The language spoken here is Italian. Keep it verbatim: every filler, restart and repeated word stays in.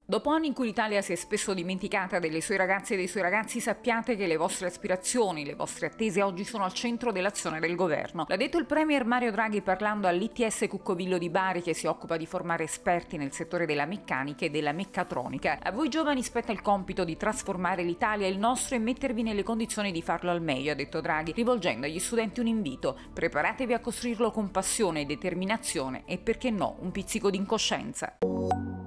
Dopo anni in cui l'Italia si è spesso dimenticata delle sue ragazze e dei suoi ragazzi, sappiate che le vostre aspirazioni, le vostre attese oggi sono al centro dell'azione del governo. L'ha detto il premier Mario Draghi parlando all'I T S Cuccovillo di Bari, che si occupa di formare esperti nel settore della meccanica e della meccatronica. A voi giovani spetta il compito di trasformare l'Italia, il nostro, e mettervi nelle condizioni di farlo al meglio, ha detto Draghi, rivolgendo agli studenti un invito: preparatevi a costruirlo con passione, determinazione e, perché no, un pizzico di incoscienza.